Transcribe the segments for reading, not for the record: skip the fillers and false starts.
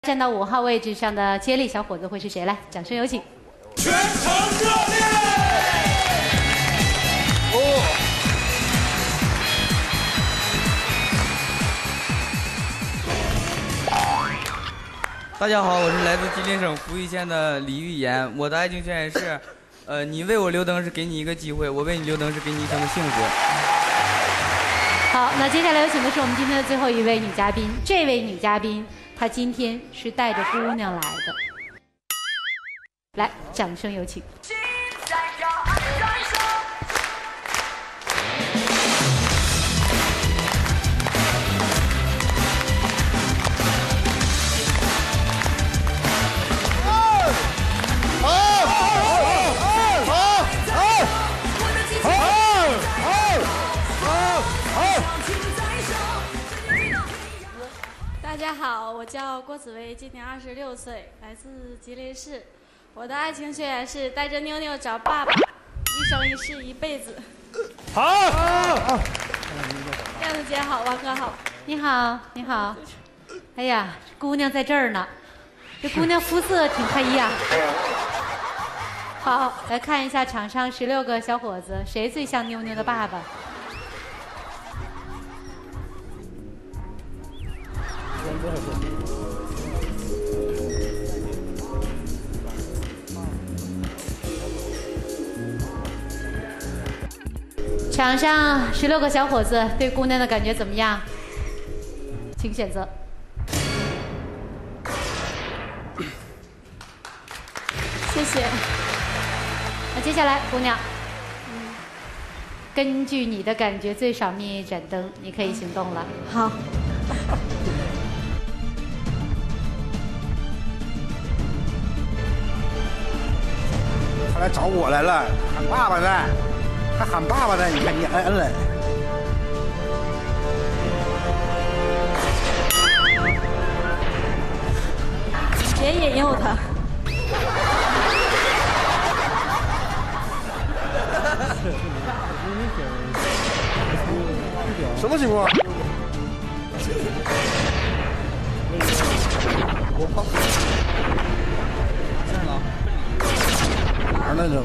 站到5号位置上的接力小伙子会是谁？来，掌声有请。 全场热烈！ 大家好，我是来自吉林省扶余县的李玉岩。我的爱情宣言是：你为我留灯是给你一个机会，我为你留灯是给你一生的幸福。 好，那接下来有请的是我们今天的最后一位女嘉宾。这位女嘉宾，她今天是带着姑娘来的。来，掌声有请。 大家好，我叫郭紫薇，今年26岁，来自吉林市。我的爱情宣言是带着妞妞找爸爸，一生一世一辈子。 好。 燕子姐好，王哥好。 你好，你好。哎呀，姑娘在这儿呢，这姑娘肤色挺黑呀。好，来看一下场上16个小伙子，谁最像妞妞的爸爸？场上16个小伙子对姑娘的感觉怎么样？请选择。 谢谢。 那接下来，姑娘，根据你的感觉，最少灭一盏灯，你可以行动了。 好。 他来找我来了，喊爸爸呢，还喊爸爸呢，你看你摁了。 别引诱他。 什么情况？我跑这儿了，哪儿呢？这不？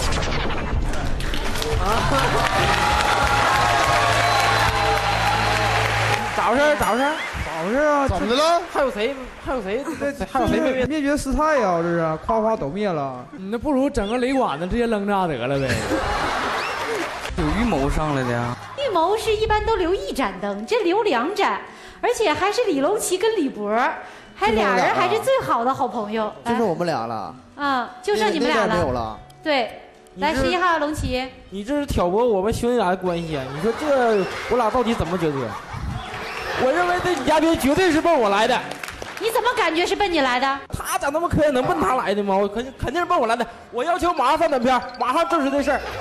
咋回事？咋回事？ 咋回事啊？ 怎么的了？ 还有谁？还有谁灭绝师太呀？这是夸夸都灭了。 你那不如整个雷管子直接扔这得了呗。 有预谋上来的呀？ 预谋是一般都留1盏灯，这留2盏，而且还是李楼奇跟李博，还俩人还是最好的好朋友。 就剩我们俩了。 就剩你们俩了。 没有了。 对，来11号龙奇。 你这是挑拨我们兄弟俩的关系啊！你说这我俩到底怎么抉择？我认为这女嘉宾绝对是奔我来的。 你怎么感觉是奔你来的？ 她长那么可爱，能奔她来的吗？我肯定是奔我来的。我要求马上翻短片，马上证实这事儿。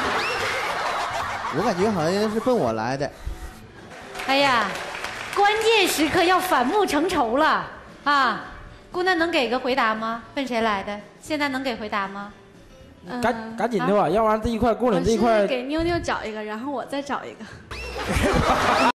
我感觉好像是奔我来的。 哎呀，关键时刻要反目成仇了啊！姑娘能给个回答吗？奔谁来的？现在能给回答吗？ 赶紧的吧，要不然这一块过年这一块。 我是给妞妞找一个，然后我再找一个。